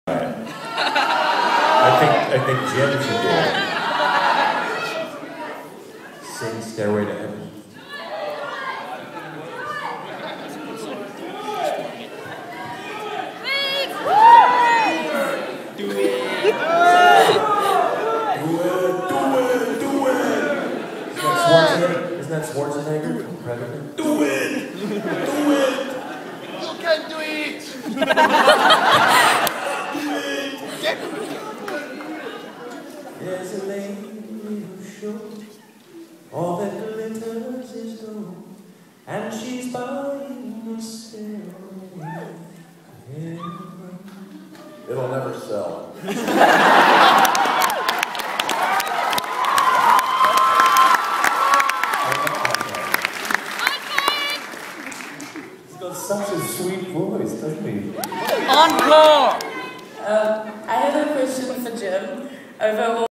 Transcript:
I think Jim should do it. Sing Stairway to Heaven. Do it! Isn't that Schwarzenegger from Predator? Do it! Do it! You can do it! There's a lady who's sure all that glitters is gold, and she's buying a stairway. It'll never sell. He's got such a sweet voice, doesn't he? Encore! I have a question for Jim. Over